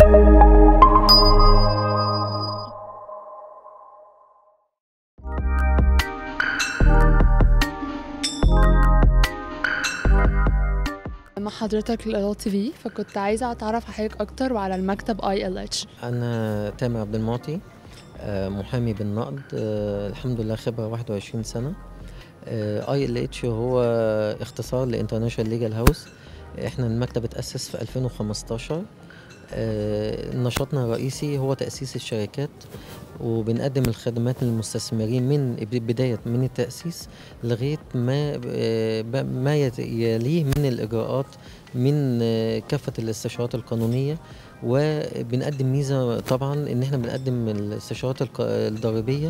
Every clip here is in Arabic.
مع حضرتك ال TV، فكنت عايزة أتعرف على حضرتك أكتر وعلى المكتب ILH. أنا تامر عبد المعطي، محامي بالنقد، الحمد لله خبرة 21 سنة. ILH هو اختصار لانترناشونال ليجال هاوس. احنا المكتب اتأسس في 2015. نشاطنا الرئيسي هو تأسيس الشركات، وبنقدم الخدمات للمستثمرين من بداية من التأسيس لغاية ما يليه من الإجراءات، من كافة الاستشارات القانونية. وبنقدم ميزة طبعا إن احنا بنقدم الاستشارات الضريبية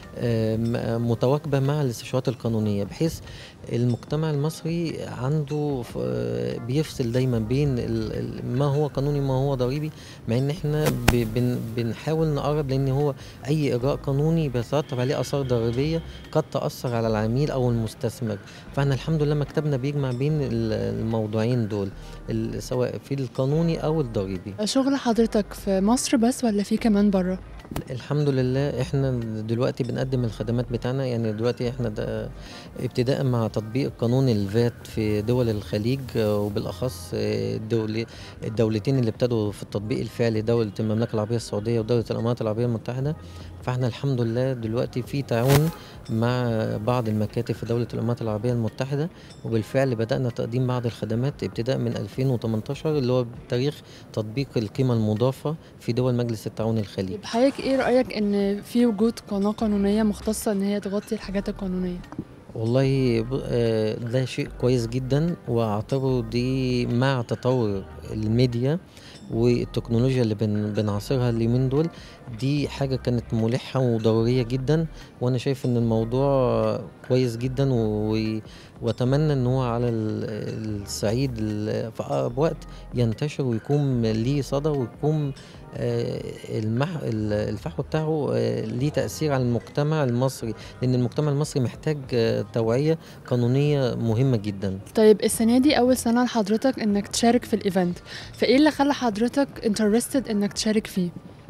متواكبة مع الاستشارات القانونية، بحيث المجتمع المصري عنده بيفصل دايما بين ما هو قانوني وما هو ضريبي، مع ان احنا بنحاول نقرب، لان هو اي اجراء قانوني بيترتب عليه اثار ضريبية قد تأثر على العميل او المستثمر. فاحنا الحمد لله مكتبنا بيجمع بين الموضوعين دول، سواء في القانوني او الضريبي. شغل حضرتك في مصر بس ولا في كمان بره؟ الحمد لله احنا دلوقتي بنقدم الخدمات بتاعنا، يعني دلوقتي احنا ابتداء مع تطبيق قانون الفات في دول الخليج، وبالاخص الدولتين اللي ابتدوا في التطبيق الفعلي، دولة المملكة العربية السعودية ودولة الامارات العربية المتحدة. فاحنا الحمد لله دلوقتي في تعاون مع بعض المكاتب في دولة الامارات العربية المتحدة، وبالفعل بدأنا تقديم بعض الخدمات ابتداء من 2018 اللي هو تاريخ تطبيق القيمة المضافة في دول مجلس التعاون الخليجي. حضرتك ايه رأيك ان في وجود قناة قانونية مختصة ان هي تغطي الحاجات القانونية؟ والله ده شيء كويس جدا، واعتبره دي مع تطور الميديا والتكنولوجيا اللي بنعاصرها اليومين دول، دي حاجة كانت ملحة وضرورية جدا. وانا شايف ان الموضوع كويس جدا، واتمنى ان هو على الصعيد في اقرب وقت ينتشر ويكون ليه صدى، ويكون الفحوى بتاعه ليه تأثير على المجتمع المصري، لأن المجتمع المصري محتاج توعية قانونية مهمة جدا. طيب السنة دي أول سنة لحضرتك إنك تشارك في الإيفنت، فإيه اللي خلى حضرتك interested إنك تشارك فيه؟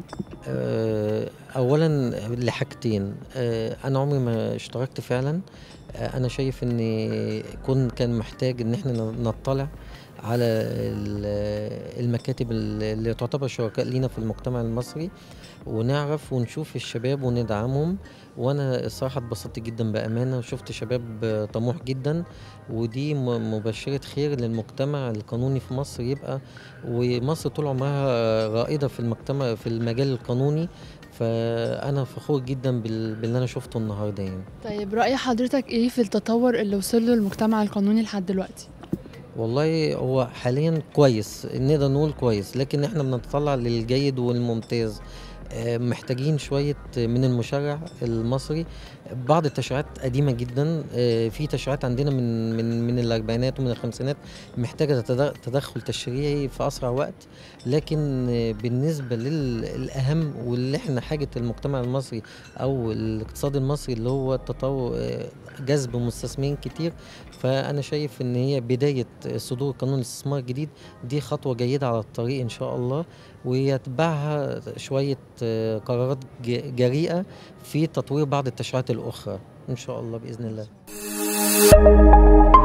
أولا لحاجتين، أنا عمري ما اشتركت فعلا. أنا شايف إن كان محتاج إن احنا نطلع على المكاتب اللي تعتبر شركاء لينا في المجتمع المصري، ونعرف ونشوف الشباب وندعمهم. وانا الصراحه اتبسطت جدا بامانه، وشفت شباب طموح جدا، ودي مبشره خير للمجتمع القانوني في مصر يبقى. ومصر طول عمرها رائده في المجتمع في المجال القانوني، فانا فخور جدا باللي انا شفته النهارده يعني. طيب رأي حضرتك ايه في التطور اللي وصل له المجتمع القانوني لحد دلوقتي؟ والله هو حاليا كويس، نقدر نقول كويس، لكن احنا بنتطلع للجيد والممتاز. محتاجين شوية من المشرع المصري. بعض التشريعات قديمة جدا، في تشريعات عندنا من الأربعينات ومن الخمسينات محتاجة تدخل تشريعي في أسرع وقت. لكن بالنسبة للأهم واللي احنا حاجة المجتمع المصري أو الاقتصاد المصري اللي هو التطور، جذب مستثمرين كتير، فأنا شايف إن هي بداية صدور قانون الاستثمار الجديد، دي خطوة جيدة على الطريق إن شاء الله، ويتبعها شوية قرارات جريئة في تطوير بعض التشريعات الأخرى إن شاء الله بإذن الله.